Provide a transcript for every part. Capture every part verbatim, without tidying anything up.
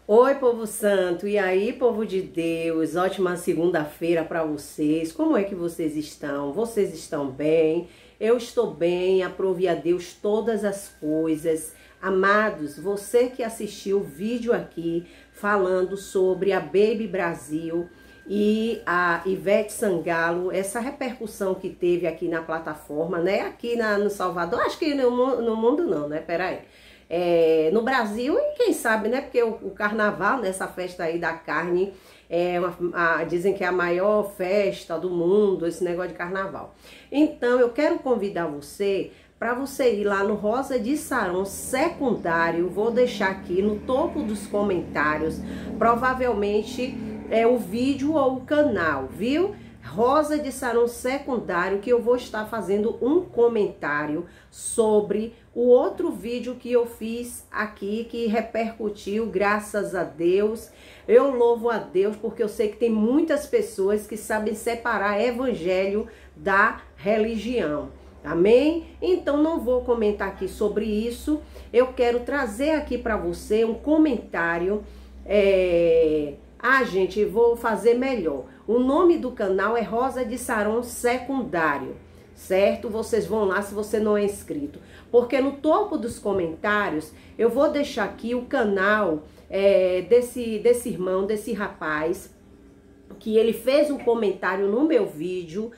Oi, povo santo, e aí, povo de Deus, ótima segunda-feira para vocês. Como é que vocês estão? Vocês estão bem? Eu estou bem, aprove a Deus todas as coisas. Amados, você que assistiu o vídeo aqui falando sobre a Baby Brasil e a Ivete Sangalo, essa repercussão que teve aqui na plataforma, né? Aqui na, no Salvador, acho que no, no mundo não, né? Peraí. É, no Brasil, e quem sabe, né? Porque o, o carnaval, nessa festa aí da carne, é uma, a, dizem que é a maior festa do mundo, esse negócio de carnaval. Então, eu quero convidar você para você ir lá no Rosa de Saron secundário. Vou deixar aqui no topo dos comentários, provavelmente é o vídeo ou o canal, viu? Rosa de Saron secundário, que eu vou estar fazendo um comentário sobre o outro vídeo que eu fiz aqui, que repercutiu, graças a Deus. Eu louvo a Deus, porque eu sei que tem muitas pessoas que sabem separar evangelho da religião. Amém? Então não vou comentar aqui sobre isso. Eu quero trazer aqui para você um comentário. É... Ah, gente, vou fazer melhor. O nome do canal é Rosa de Saron secundário, certo? Vocês vão lá se você não é inscrito. Porque no topo dos comentários eu vou deixar aqui o canal é, desse, desse irmão, desse rapaz, que ele fez um comentário no meu vídeo.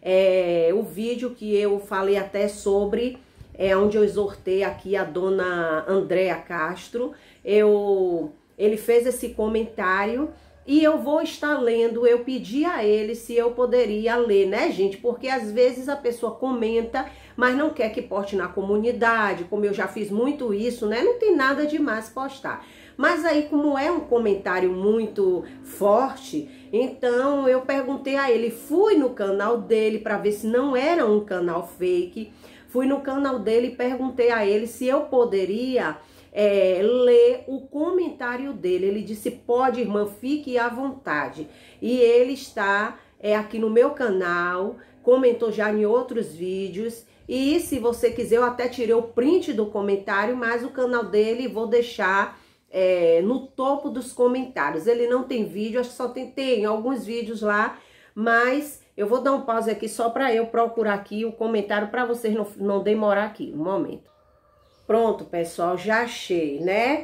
É, o vídeo que eu falei até sobre, é onde eu exortei aqui a dona Andréa Castro. Eu... Ele fez esse comentário e eu vou estar lendo. Eu pedi a ele se eu poderia ler, né, gente? Porque às vezes a pessoa comenta, mas não quer que poste na comunidade, como eu já fiz muito isso, né? Não tem nada demais postar. Mas aí, como é um comentário muito forte, então eu perguntei a ele, fui no canal dele para ver se não era um canal fake. Fui no canal dele e perguntei a ele se eu poderia... É, ler o comentário dele. Ele disse, pode, irmã, fique à vontade. E ele está é, aqui no meu canal, comentou já em outros vídeos. E se você quiser, eu até tirei o print do comentário, mas o canal dele vou deixar é, no topo dos comentários. Ele não tem vídeo, acho que só tem, tem alguns vídeos lá, mas eu vou dar um pause aqui só para eu procurar aqui o comentário, para vocês não, não demorar aqui, um momento. Pronto, pessoal, já achei, né?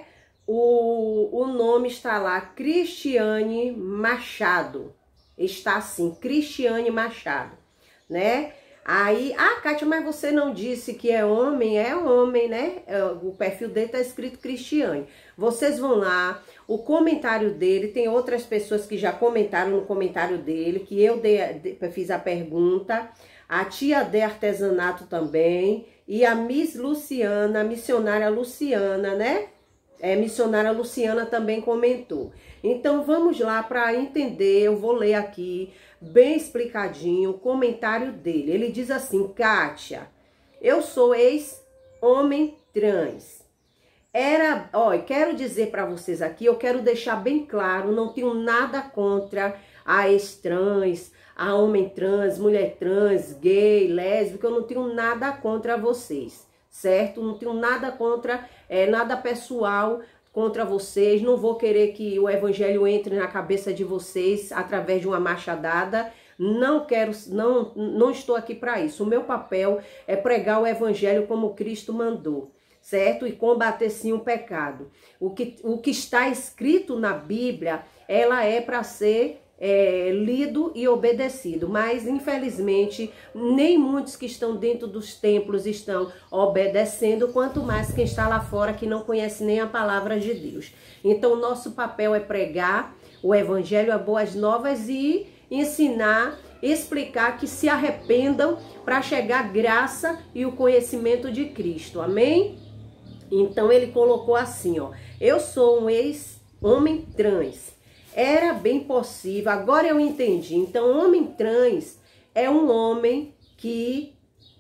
O, o nome está lá, Cristiane Machado. Está assim, Cristiane Machado, né? Aí, ah, Kátia, mas você não disse que é homem? É homem, né? O perfil dele tá escrito Cristiane. Vocês vão lá, o comentário dele, tem outras pessoas que já comentaram no comentário dele, que eu dei, fiz a pergunta, a tia de artesanato também, e a Miss Luciana, a missionária Luciana, né? É, missionária Luciana também comentou. Então vamos lá para entender, eu vou ler aqui bem explicadinho o comentário dele. Ele diz assim, Kátia, eu sou ex-homem trans. Era, ó, quero dizer para vocês aqui, eu quero deixar bem claro, não tenho nada contra a ex-trans, a homem trans, mulher trans, gay, lésbica, eu não tenho nada contra vocês, certo? Não tenho nada contra, é, nada pessoal contra vocês, não vou querer que o evangelho entre na cabeça de vocês através de uma machadada, não quero, não, não estou aqui para isso. O meu papel é pregar o evangelho como Cristo mandou, certo? E combater sim o pecado. O que, o que está escrito na Bíblia, ela é para ser É, lido e obedecido, mas infelizmente nem muitos que estão dentro dos templos estão obedecendo, quanto mais quem está lá fora que não conhece nem a palavra de Deus. Então o nosso papel é pregar o evangelho, as boas novas e ensinar, explicar que se arrependam para chegar a graça e o conhecimento de Cristo, amém? Então ele colocou assim, ó, eu sou um ex-homem trans. Era bem possível, agora eu entendi. Então, homem trans é um homem que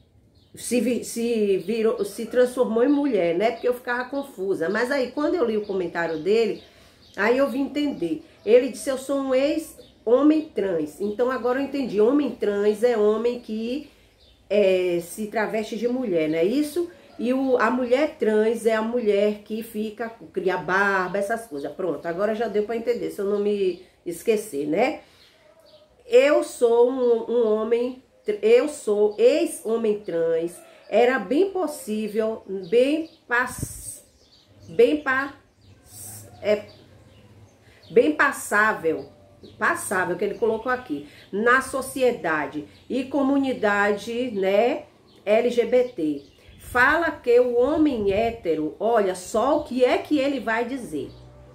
se, se, virou, se transformou em mulher, né? Porque eu ficava confusa. Mas aí, quando eu li o comentário dele, aí eu vim entender. Ele disse, eu sou um ex-homem trans. Então, agora eu entendi. Homem trans é homem que é, se traveste de mulher, não é isso? E o, a mulher trans é a mulher que fica, cria barba, essas coisas. Pronto, agora já deu para entender, se eu não me esquecer, né? Eu sou um, um homem, eu sou ex-homem trans. Era bem possível, bem pass, bem pa, é, bem passável, passável que ele colocou aqui, na sociedade e comunidade, né, L G B T. Fala que o homem hétero, olha só o que é que ele vai dizer.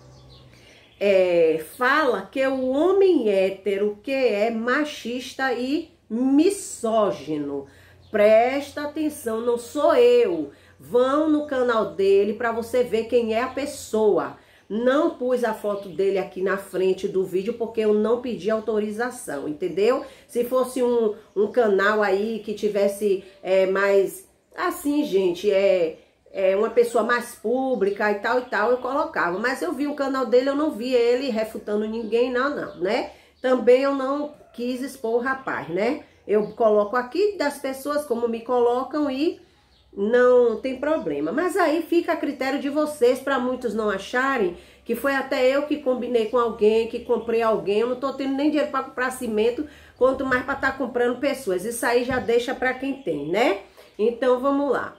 É, fala que o homem hétero que é machista e misógino. Presta atenção, não sou eu. Vão no canal dele para você ver quem é a pessoa. Não pus a foto dele aqui na frente do vídeo porque eu não pedi autorização, entendeu? Se fosse um, um canal aí que tivesse é, mais... Assim, gente, é, é uma pessoa mais pública e tal e tal, eu colocava. Mas eu vi o canal dele, eu não vi ele refutando ninguém, não, não, né? Também eu não quis expor o rapaz, né? Eu coloco aqui das pessoas como me colocam e não tem problema. Mas aí fica a critério de vocês, para muitos não acharem que foi até eu que combinei com alguém, que comprei alguém. Eu não tô tendo nem dinheiro para comprar cimento, quanto mais para estar comprando pessoas. Isso aí já deixa para quem tem, né? Então, vamos lá.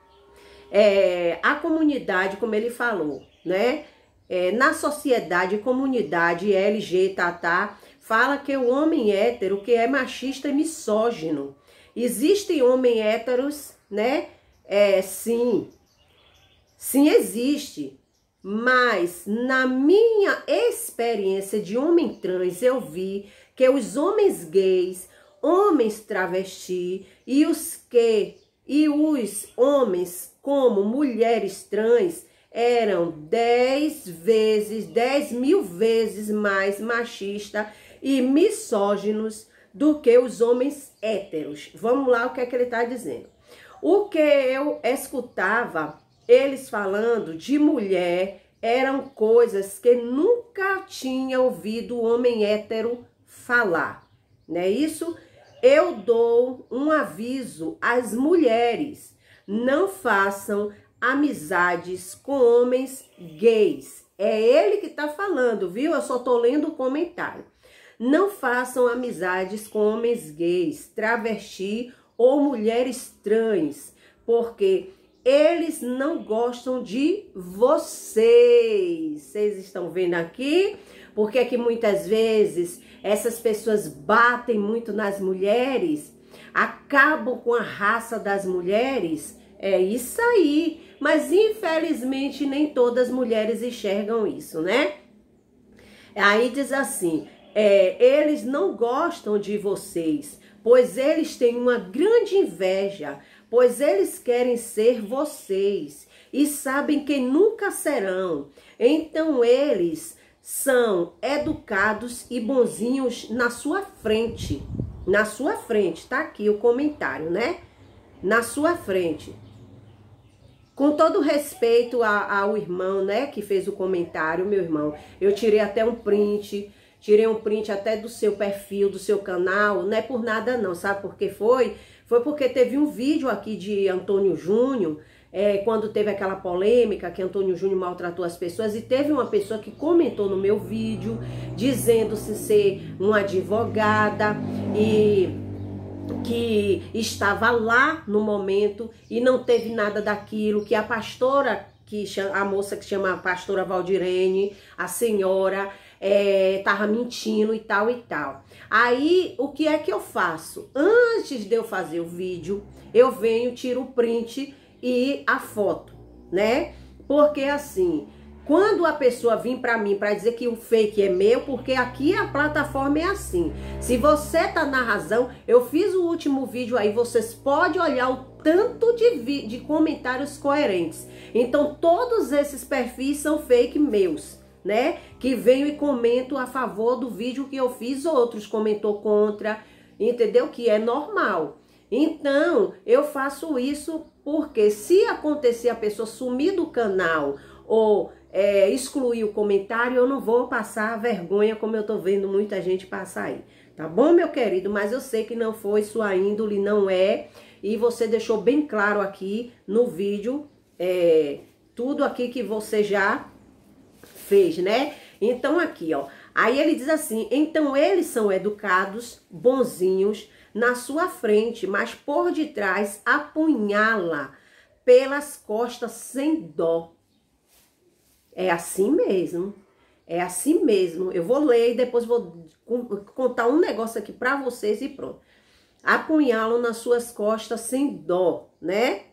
É, a comunidade, como ele falou, né? É, na sociedade, comunidade L G, tá, tá, fala que o homem hétero que é machista e misógino. Existem homens héteros, né? É, sim. Sim, existe. Mas, na minha experiência de homem trans, eu vi que os homens gays, homens travesti e os que... E os homens, como mulheres trans, eram dez vezes, dez mil vezes mais machistas e misóginos do que os homens héteros. Vamos lá, o que é que ele está dizendo. O que eu escutava eles falando de mulher eram coisas que nunca tinha ouvido o homem hétero falar, não é isso? Eu dou um aviso às mulheres, não façam amizades com homens gays. É ele que tá falando, viu? Eu só tô lendo o comentário. Não façam amizades com homens gays, travesti ou mulheres trans, porque eles não gostam de vocês. Vocês estão vendo aqui? Porque é que muitas vezes essas pessoas batem muito nas mulheres, acabam com a raça das mulheres. É isso aí. Mas infelizmente nem todas as mulheres enxergam isso, né? Aí diz assim, é, eles não gostam de vocês, pois eles têm uma grande inveja, pois eles querem ser vocês e sabem que nunca serão. Então eles são educados e bonzinhos na sua frente. Na sua frente, tá aqui o comentário, né? Na sua frente. Com todo respeito a, ao irmão, né, que fez o comentário, meu irmão, eu tirei até um print, tirei um print até do seu perfil, do seu canal, não é por nada não, sabe por que foi? Foi porque teve um vídeo aqui de Antônio Júnior, é, quando teve aquela polêmica que Antônio Júnior maltratou as pessoas, e teve uma pessoa que comentou no meu vídeo, dizendo-se ser uma advogada e que estava lá no momento e não teve nada daquilo, que a pastora, que chama, a moça que chama a pastora Valdirene, a senhora, estava é, mentindo e tal e tal. Aí, o que é que eu faço? Antes de eu fazer o vídeo, eu venho, tiro o print e a foto, né? Porque assim, quando a pessoa vir para mim para dizer que o fake é meu, porque aqui a plataforma é assim. Se você tá na razão, eu fiz o último vídeo aí, vocês podem olhar o tanto de, de comentários coerentes. Então, todos esses perfis são fake meus, né? Que venho e comento a favor do vídeo que eu fiz, outros comentou contra, entendeu? Que é normal. Então, eu faço isso porque se acontecer a pessoa sumir do canal ou é, excluir o comentário, eu não vou passar vergonha como eu tô vendo muita gente passar aí. Tá bom, meu querido? Mas eu sei que não foi sua índole, não é. e você deixou bem claro aqui no vídeo, é, tudo aqui que você já fez, né? Então aqui, ó, aí ele diz assim, então eles são educados, bonzinhos, na sua frente, mas por detrás apunhala pelas costas sem dó. É assim mesmo, é assim mesmo. Eu vou ler e depois vou contar um negócio aqui pra vocês e pronto. Apunhalam nas suas costas sem dó, né?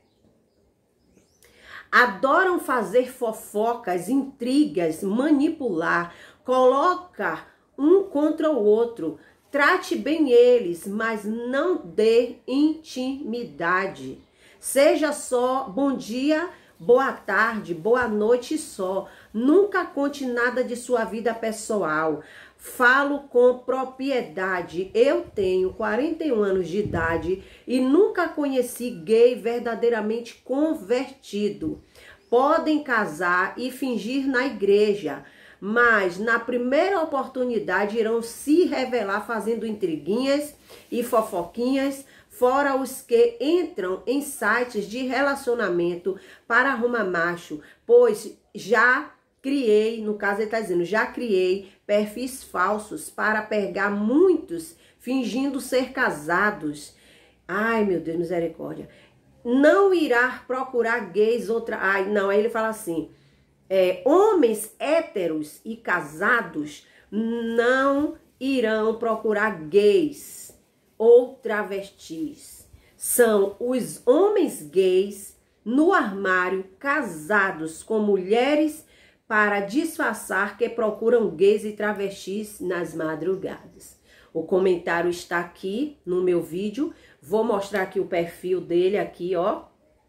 Adoram fazer fofocas, intrigas, manipular, coloca um contra o outro. Trate bem eles, mas não dê intimidade. Seja só bom dia, boa tarde, boa noite só. Nunca conte nada de sua vida pessoal. Falo com propriedade. Eu tenho quarenta e um anos de idade e nunca conheci gay verdadeiramente convertido. Podem casar e fingir na igreja, mas na primeira oportunidade irão se revelar fazendo intriguinhas e fofoquinhas, fora os que entram em sites de relacionamento para arrumar macho, pois já criei, no caso ele está dizendo, já criei perfis falsos para pegar muitos fingindo ser casados. Ai, meu Deus, misericórdia. Não irá procurar gays outra... Ai, não, aí ele fala assim, é, homens héteros e casados não irão procurar gays ou travestis. São os homens gays no armário, casados com mulheres para disfarçar que procuram gays e travestis nas madrugadas. O comentário está aqui no meu vídeo. Vou mostrar aqui o perfil dele aqui, ó.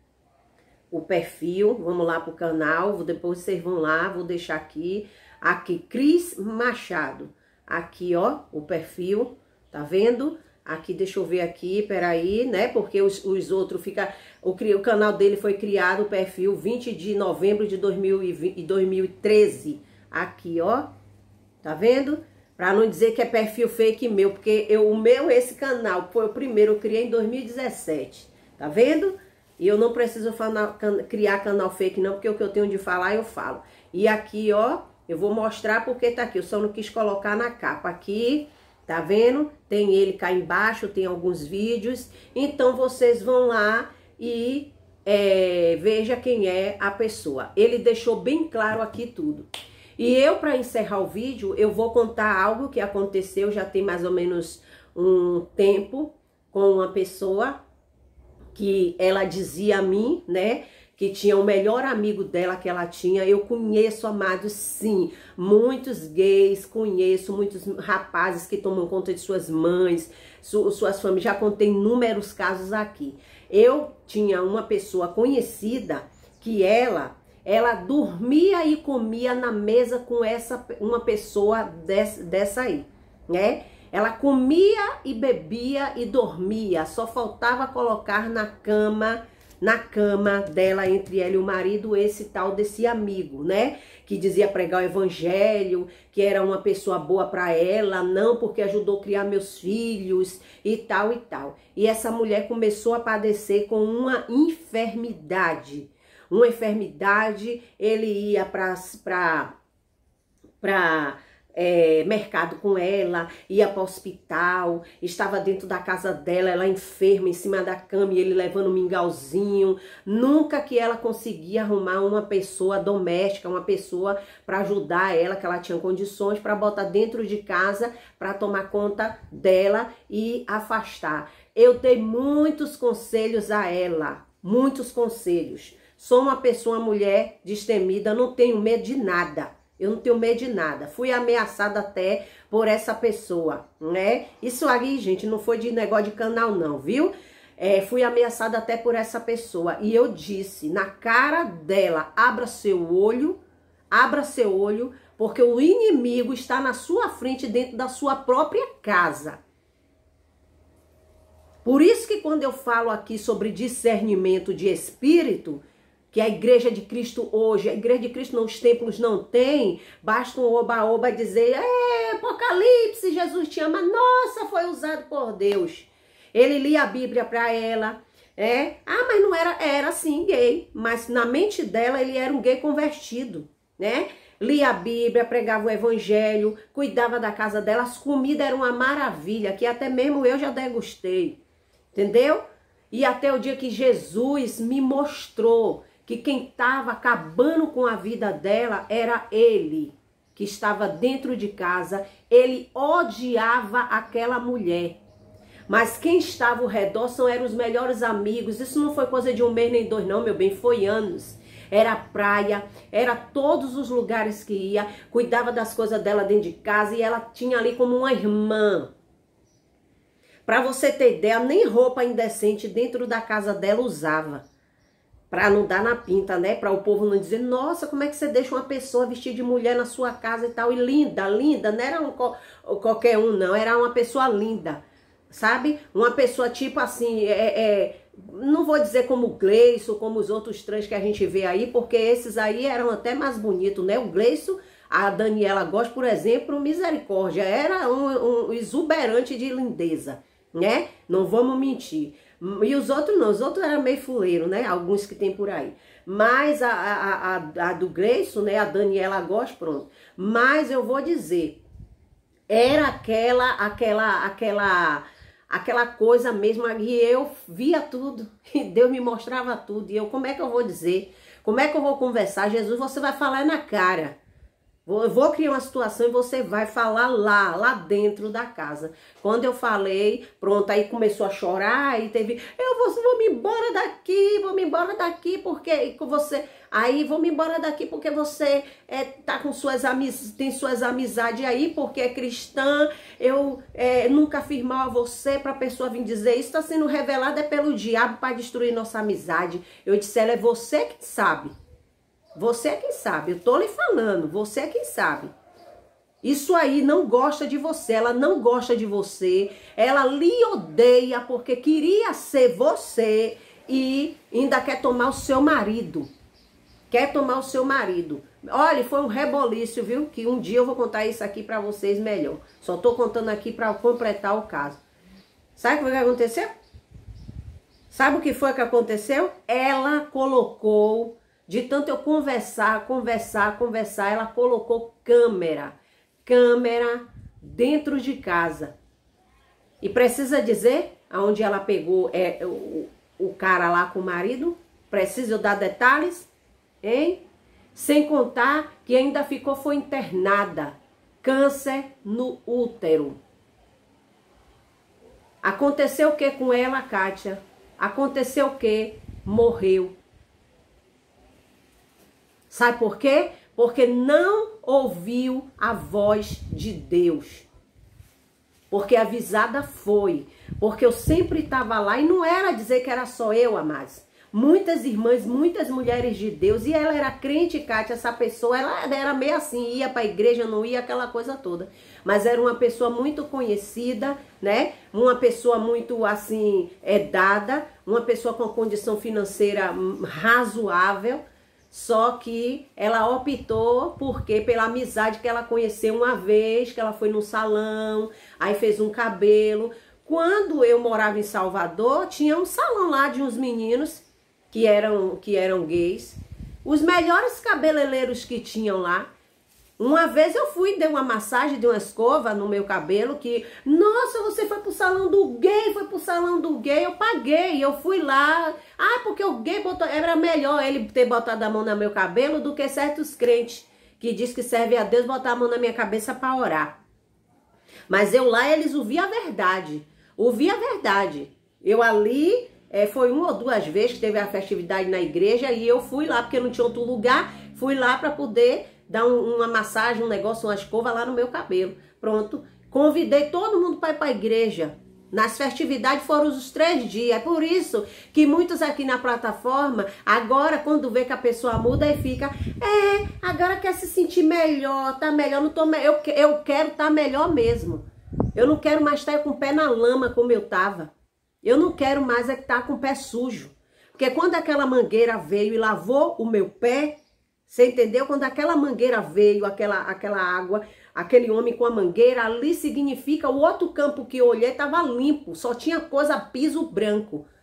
O perfil, vamos lá pro canal, depois vocês vão lá, vou deixar aqui. Aqui, Cris Machado. Aqui, ó, o perfil, tá vendo? Aqui, deixa eu ver aqui, peraí, né? Porque os, os outros ficam... O, o canal dele foi criado, o perfil, vinte de novembro de dois mil e treze. Aqui, ó. Tá vendo? Pra não dizer que é perfil fake meu, porque eu, o meu, esse canal, foi o primeiro, eu criei em dois mil e dezessete. Tá vendo? E eu não preciso falar, criar canal fake não, porque o que eu tenho de falar, eu falo. E aqui, ó, eu vou mostrar porque tá aqui. Eu só não quis colocar na capa. Aqui... Tá vendo? Tem ele cá embaixo, tem alguns vídeos. Então, vocês vão lá e é, veja quem é a pessoa. Ele deixou bem claro aqui tudo. E eu, para encerrar o vídeo, eu vou contar algo que aconteceu já tem mais ou menos um tempo com uma pessoa que ela dizia a mim, né? Que tinha o melhor amigo dela que ela tinha. Eu conheço, amados, sim, muitos gays, conheço muitos rapazes que tomam conta de suas mães, su suas famílias, já contei inúmeros casos aqui. Eu tinha uma pessoa conhecida que ela, ela dormia e comia na mesa com essa, uma pessoa dessa, dessa aí, né? Ela comia e bebia e dormia, só faltava colocar na cama... na cama dela, entre ela e o marido, esse tal desse amigo, né? Que dizia pregar o evangelho, que era uma pessoa boa para ela, não porque ajudou a criar meus filhos e tal e tal. E essa mulher começou a padecer com uma enfermidade. Uma enfermidade, ele ia para... para É, mercado com ela, ia para o hospital, estava dentro da casa dela, ela enferma, em cima da cama, e ele levando um mingauzinho. Nunca que ela conseguia arrumar uma pessoa doméstica, uma pessoa para ajudar ela, que ela tinha condições, para botar dentro de casa, para tomar conta dela e afastar. Eu dei muitos conselhos a ela, muitos conselhos. Sou uma pessoa, uma mulher destemida, não tenho medo de nada. Eu não tenho medo de nada. Fui ameaçada até por essa pessoa, né? Isso aí, gente, não foi de negócio de canal não, viu? É, fui ameaçada até por essa pessoa. E eu disse na cara dela, abra seu olho, abra seu olho, porque o inimigo está na sua frente dentro da sua própria casa. Por isso que quando eu falo aqui sobre discernimento de espírito... que a igreja de Cristo hoje, a igreja de Cristo nos templos não tem, basta um oba-oba dizer, é, Apocalipse, Jesus te ama, nossa, foi usado por Deus. Ele lia a Bíblia para ela, É, ah, mas não era, era sim gay, mas na mente dela ele era um gay convertido, né? Lia a Bíblia, pregava o evangelho, cuidava da casa dela, as comidas eram uma maravilha, que até mesmo eu já degustei, entendeu? E até o dia que Jesus me mostrou que quem estava acabando com a vida dela era ele, que estava dentro de casa, ele odiava aquela mulher. Mas quem estava ao redor são, eram os melhores amigos. Isso não foi coisa de um mês nem dois não, meu bem, foi anos. Era praia, era todos os lugares que ia, cuidava das coisas dela dentro de casa e ela tinha ali como uma irmã. Para você ter ideia, nem roupa indecente dentro da casa dela usava. Para não dar na pinta, né? Para o povo não dizer, nossa, como é que você deixa uma pessoa vestir de mulher na sua casa e tal. E linda, linda, não era um, qualquer um não, era uma pessoa linda. Sabe? Uma pessoa tipo assim, é, é, não vou dizer como o Gleison, como os outros trans que a gente vê aí, porque esses aí eram até mais bonitos, né? O Gleison, a Daniela Góes, por exemplo, misericórdia, era um, um exuberante de lindeza, né? Não vamos mentir. E os outros não, os outros eram meio fuleiro, né? Alguns que tem por aí. Mas a, a, a, a do Gleison, né? A Daniela Góes, pronto. Mas eu vou dizer, era aquela, aquela, aquela... aquela coisa mesmo, e eu via tudo, e Deus me mostrava tudo, e eu, como é que eu vou dizer? Como é que eu vou conversar? Jesus, você vai falar na cara. Eu vou criar uma situação e você vai falar lá, lá dentro da casa. Quando eu falei, pronto, aí começou a chorar, e teve, eu vou, vou me embora daqui, vou me embora daqui, porque com você... Aí, vou me embora daqui porque você é, tá com suas amiz, tem suas amizades aí, porque é cristã. Eu é, nunca fiz mal a você, para a pessoa vir dizer isso. Está sendo revelado é pelo diabo para destruir nossa amizade. Eu disse, ela é você que sabe. Você é quem sabe. Eu tô lhe falando, você é quem sabe. Isso aí não gosta de você, ela não gosta de você. Ela lhe odeia porque queria ser você e ainda quer tomar o seu marido. Quer tomar o seu marido. Olha, foi um reboliço, viu? Que um dia eu vou contar isso aqui pra vocês melhor. Só tô contando aqui pra completar o caso. Sabe o que aconteceu? Sabe o que foi que aconteceu? Ela colocou, de tanto eu conversar, conversar, conversar, ela colocou câmera. Câmera dentro de casa. E precisa dizer aonde ela pegou é, o, o cara lá com o marido? Precisa eu dar detalhes? Hein? Sem contar que ainda ficou, foi internada. Câncer no útero. Aconteceu o que com ela, Kátia? Aconteceu o que? Morreu. Sabe por quê? Porque não ouviu a voz de Deus. Porque avisada foi. Porque eu sempre estava lá e não era dizer que era só eu, amados. Muitas irmãs, muitas mulheres de Deus, e ela era crente, Kátia, essa pessoa, ela era meio assim, ia para a igreja, não ia, aquela coisa toda. Mas era uma pessoa muito conhecida, né? Uma pessoa muito, assim, é dada, uma pessoa com condição financeira razoável, só que ela optou, porque pela amizade que ela conheceu uma vez, que ela foi num salão, aí fez um cabelo. Quando eu morava em Salvador, tinha um salão lá de uns meninos, que eram, que eram gays, os melhores cabeleireiros que tinham lá. Uma vez eu fui, dei uma massagem, dei uma escova no meu cabelo, que, nossa, você foi pro salão do gay, foi pro salão do gay, eu paguei, eu fui lá, ah, porque o gay botou, era melhor ele ter botado a mão no meu cabelo do que certos crentes, que diz que serve a Deus botar a mão na minha cabeça para orar. Mas eu lá, eles ouviam a verdade, ouviam a verdade, eu ali... É, foi uma ou duas vezes que teve a festividade na igreja e eu fui lá, porque não tinha outro lugar, fui lá para poder dar um, uma massagem, um negócio, uma escova lá no meu cabelo. Pronto, convidei todo mundo para ir para a igreja. Nas festividades foram os três dias, é por isso que muitos aqui na plataforma, agora quando vê que a pessoa muda e fica, é, agora quer se sentir melhor, tá melhor, não tô, eu, eu quero estar tá melhor mesmo. Eu não quero mais estar com o pé na lama como eu tava. Eu não quero mais é estar com o pé sujo. Porque quando aquela mangueira veio e lavou o meu pé, você entendeu? Quando aquela mangueira veio, aquela, aquela água, aquele homem com a mangueira, ali significa o outro campo que eu olhei estava limpo, só tinha coisa, piso branco.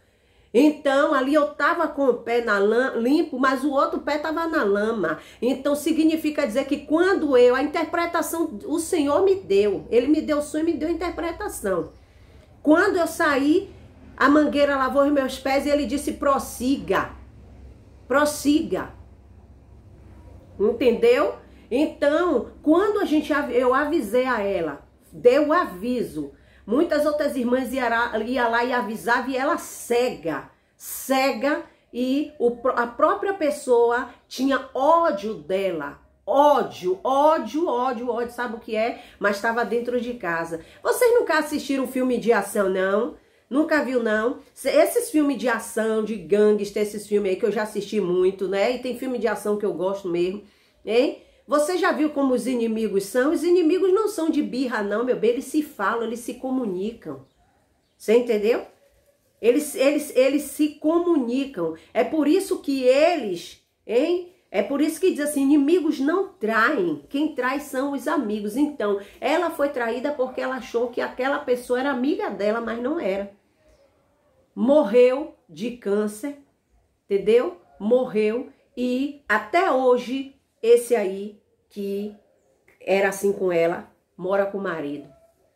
Então, ali eu tava com o pé na lama, limpo, mas o outro pé tava na lama. Então, significa dizer que quando eu, a interpretação, o Senhor me deu. Ele me deu o sonho e me deu a interpretação. Quando eu saí, a mangueira lavou os meus pés e ele disse, prossiga. Prossiga. Entendeu? Então, quando a gente, eu avisei a ela, deu o aviso. Muitas outras irmãs iam lá e avisavam e ela cega, cega, e o, a própria pessoa tinha ódio dela, ódio, ódio, ódio, ódio, sabe o que é? Mas estava dentro de casa. Vocês nunca assistiram filme de ação, não? Nunca viu, não? Esses filmes de ação, de gangster, esses filmes aí que eu já assisti muito, né? E tem filme de ação que eu gosto mesmo, hein? Você já viu como os inimigos são? Os inimigos não são de birra, não, meu bem. Eles se falam, eles se comunicam. Você entendeu? Eles, eles, eles se comunicam. É por isso que eles, hein? É por isso que diz assim, inimigos não traem. Quem trai são os amigos. Então, ela foi traída porque ela achou que aquela pessoa era amiga dela, mas não era. Morreu de câncer, entendeu? Morreu e até hoje... Esse aí, que era assim com ela, mora com o marido.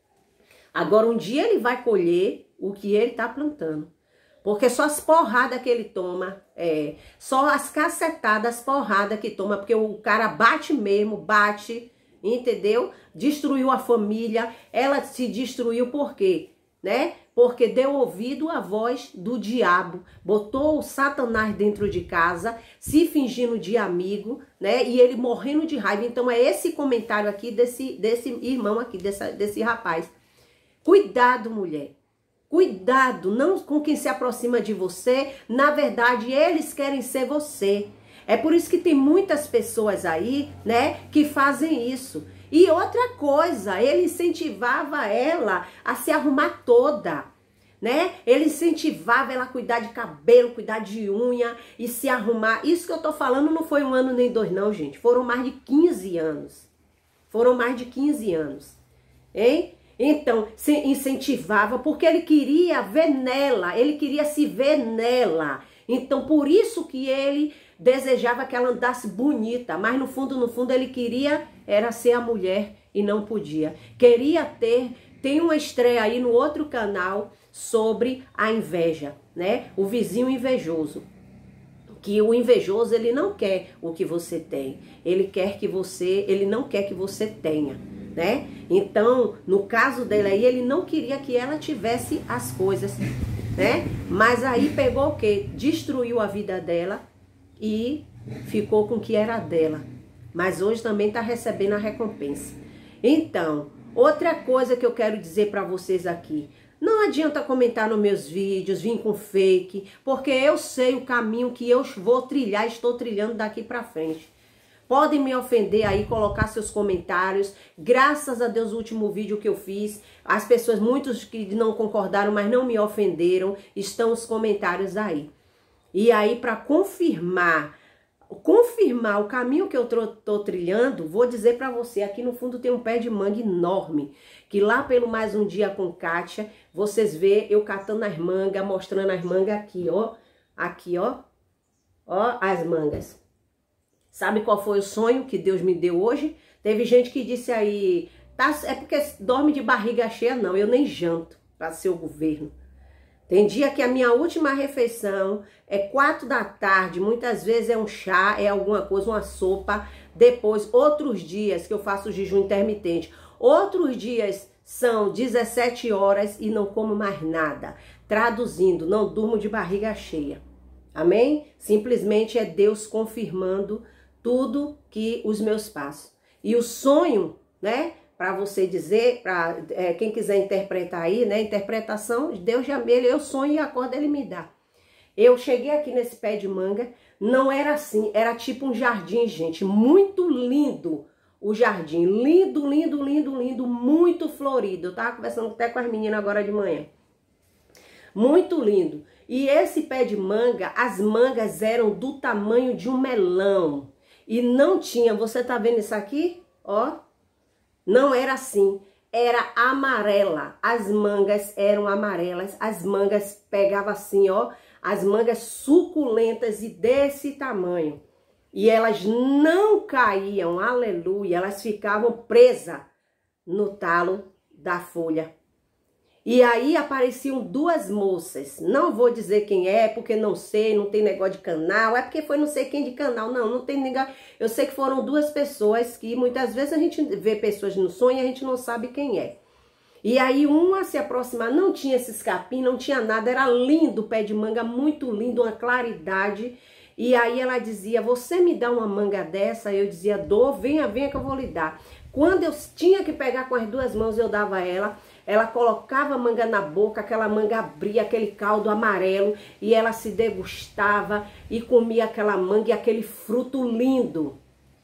Agora, um dia ele vai colher o que ele tá plantando. Porque só as porradas que ele toma, é, só as cacetadas, as porradas que toma, porque o cara bate mesmo, bate, entendeu? Destruiu a família, ela se destruiu por quê? Né? Porque deu ouvido à voz do diabo, botou o Satanás dentro de casa, se fingindo de amigo, né? E ele morrendo de raiva. Então é esse comentário aqui desse, desse irmão aqui, dessa, desse rapaz. Cuidado, mulher. Cuidado, não com quem se aproxima de você. Na verdade, eles querem ser você. É por isso que tem muitas pessoas aí, né, que fazem isso. E outra coisa, ele incentivava ela a se arrumar toda, né? Ele incentivava ela a cuidar de cabelo, cuidar de unha e se arrumar. Isso que eu tô falando não foi um ano nem dois não, gente. Foram mais de quinze anos. Foram mais de quinze anos, hein? Então, se incentivava porque ele queria ver nela, ele queria se ver nela. Então, por isso que ele desejava que ela andasse bonita, mas no fundo, no fundo, ele queria era ser a mulher e não podia. Queria ter, tem uma estreia aí no outro canal sobre a inveja, né? O vizinho invejoso. Que o invejoso, ele não quer o que você tem. Ele quer que você, ele não quer que você tenha, né? Então, no caso dele aí, ele não queria que ela tivesse as coisas, né? Mas aí pegou o quê? Destruiu a vida dela e ficou com o que era dela. Mas hoje também está recebendo a recompensa. Então, outra coisa que eu quero dizer para vocês aqui. Não adianta comentar nos meus vídeos, vir com fake, porque eu sei o caminho que eu vou trilhar, estou trilhando daqui para frente. Podem me ofender aí, colocar seus comentários. Graças a Deus, o último vídeo que eu fiz, as pessoas, muitos que não concordaram, mas não me ofenderam, estão os comentários aí. E aí, para confirmar, confirmar o caminho que eu tô trilhando, vou dizer para você, aqui no fundo tem um pé de manga enorme, que lá pelo Mais Um Dia com Kátia, vocês vê eu catando as mangas, mostrando as mangas aqui, ó, aqui, ó, ó, as mangas. Sabe qual foi o sonho que Deus me deu hoje? Teve gente que disse aí, tá, é porque dorme de barriga cheia, não, eu nem janto para ser o governo. Tem dia que a minha última refeição é quatro da tarde, muitas vezes é um chá, é alguma coisa, uma sopa. Depois, outros dias que eu faço jejum intermitente, outros dias são dezessete horas e não como mais nada. Traduzindo, não durmo de barriga cheia. Amém? Simplesmente é Deus confirmando tudo que os meus passos. E o sonho, né? Para você dizer, para é, quem quiser interpretar aí, né? Interpretação, Deus já me, eu sonho e acordo, ele me dá. Eu cheguei aqui nesse pé de manga, não era assim, era tipo um jardim, gente, muito lindo o jardim, lindo, lindo, lindo, lindo, muito florido. Eu tava conversando até com as meninas agora de manhã. Muito lindo. E esse pé de manga, as mangas eram do tamanho de um melão. E não tinha, você tá vendo isso aqui? Ó, não era assim, era amarela. As mangas eram amarelas, as mangas pegavam assim, ó, as mangas suculentas e desse tamanho. E elas não caíam, aleluia, elas ficavam presas no talo da folha. E aí apareciam duas moças, não vou dizer quem é, porque não sei, não tem negócio de canal, é porque foi não sei quem de canal, não, não tem negócio. Eu sei que foram duas pessoas que muitas vezes a gente vê pessoas no sonho e a gente não sabe quem é. E aí uma se aproximar, não tinha esses capim, não tinha nada, era lindo o pé de manga, muito lindo, uma claridade. E aí ela dizia, você me dá uma manga dessa? Eu dizia, dou, venha, venha que eu vou lhe dar. Quando eu tinha que pegar com as duas mãos, eu dava a ela. Ela colocava a manga na boca, aquela manga abria, aquele caldo amarelo, e ela se degustava e comia aquela manga e aquele fruto lindo.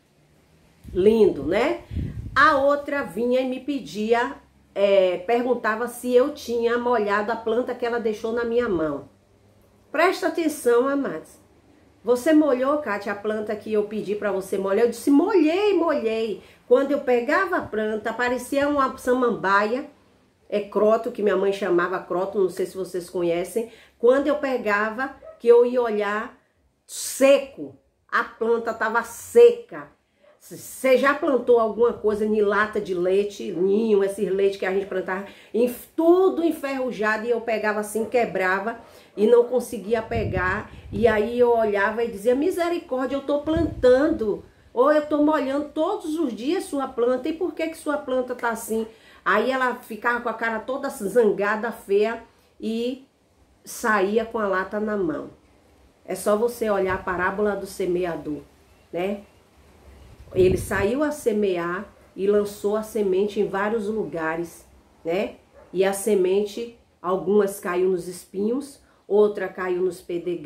Lindo, né? A outra vinha e me pedia, é, perguntava se eu tinha molhado a planta que ela deixou na minha mão. Presta atenção, amados. Você molhou, Kátia, a planta que eu pedi para você molhar? Eu disse, molhei, molhei. Quando eu pegava a planta, parecia uma samambaia, é croto, que minha mãe chamava croto, não sei se vocês conhecem. Quando eu pegava, que eu ia olhar, seco, a planta estava seca. Você já plantou alguma coisa em lata de leite, ninho, esses leite que a gente plantava, em, tudo enferrujado, e eu pegava assim, quebrava e não conseguia pegar. E aí eu olhava e dizia, misericórdia, eu estou plantando, ou eu estou molhando todos os dias sua planta, e por que que sua planta está assim? Aí ela ficava com a cara toda zangada, feia, e saía com a lata na mão. É só você olhar a parábola do semeador, né? Ele saiu a semear e lançou a semente em vários lugares, né? E a semente, algumas caiu nos espinhos, outra caiu nos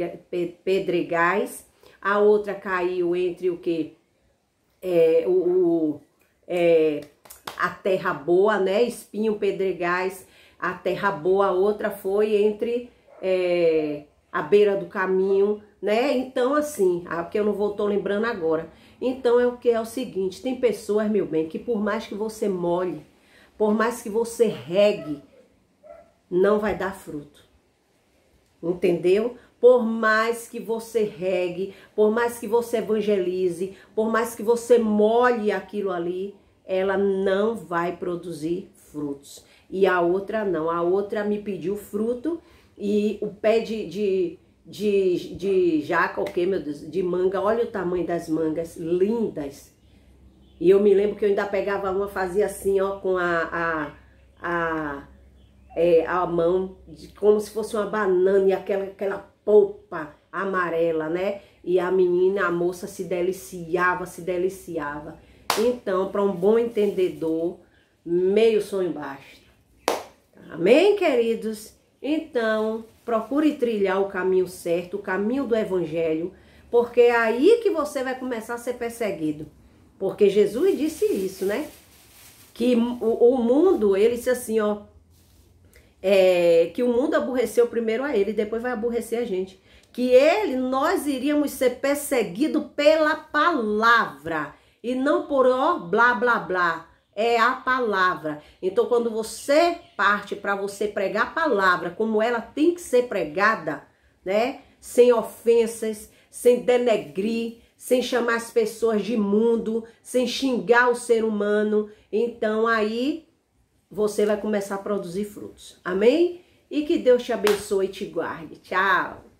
pedregais, a outra caiu entre o que? É, o, o, é, a terra boa, né? Espinho, pedregais, a terra boa, a outra foi entre é, a beira do caminho, né? Então, assim, porque eu não vou, tô lembrando agora. Então, é o que é o seguinte, tem pessoas, meu bem, que por mais que você molhe, por mais que você regue, não vai dar fruto. Entendeu? Por mais que você regue, por mais que você evangelize, por mais que você molhe aquilo ali, ela não vai produzir frutos. E a outra não, a outra me pediu fruto e o pé de, de, de, de jaca, o que, meu Deus, de manga, olha o tamanho das mangas, lindas. E eu me lembro que eu ainda pegava uma, fazia assim, ó, com a, a, a, é, a mão, de, como se fosse uma banana e aquela, aquela polpa amarela, né? E a menina, a moça se deliciava, se deliciava. Então, para um bom entendedor, meio sonho basta. Amém, queridos? Então, procure trilhar o caminho certo, o caminho do evangelho, porque é aí que você vai começar a ser perseguido. Porque Jesus disse isso, né? Que o, o mundo, ele disse assim, ó, é, que o mundo aborreceu primeiro a ele, depois vai aborrecer a gente. Que ele, nós iríamos ser perseguidos pela palavra, e não por ó, blá, blá, blá. É a palavra. Então, quando você parte para você pregar a palavra como ela tem que ser pregada, né? Sem ofensas, sem denegrir, sem chamar as pessoas de imundo, sem xingar o ser humano, então aí você vai começar a produzir frutos. Amém? E que Deus te abençoe e te guarde. Tchau!